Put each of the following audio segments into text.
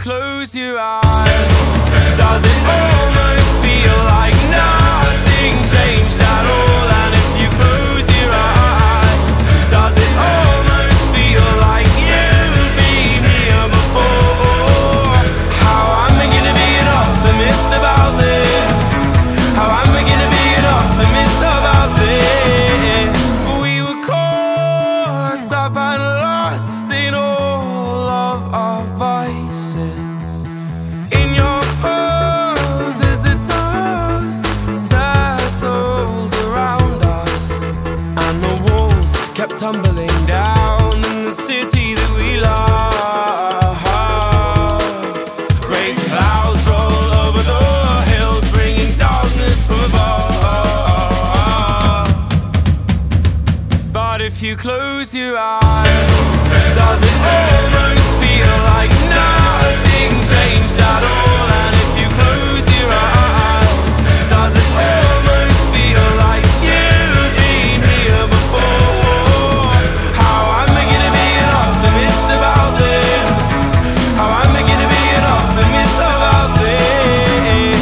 close your eyes, does it almost feel like nothing changed at all? And if you close your eyes, does it almost feel like you've been here before? How am I gonna be an optimist about this? How am I gonna be an optimist about this? We were caught up and lost in all of our vices. In your pose as the dust settled around us, and the walls kept tumbling down in the city that we love. Great clouds roll over the hills, bringing darkness from above. But if you close your eyes, does it almost feel like nothing changed at all? And if you close your eyes, does it almost feel like you've been here before? How am I gonna be an optimist about this? How am I gonna be an optimist about this?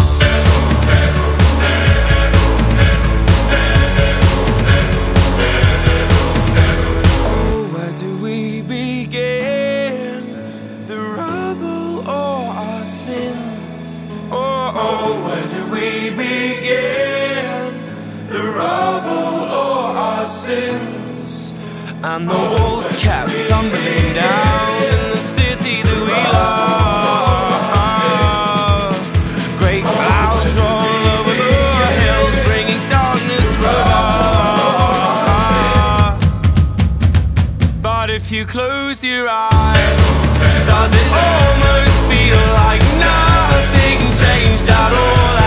Oh, where do we begin? The rubble or our sins? Oh, where do we begin? The rubble or our sins? And the walls kept tumbling down in the city that we love. Great clouds roll over the hills, bringing darkness from above. But if you close your eyes, does it almost feel like nothing changed at all?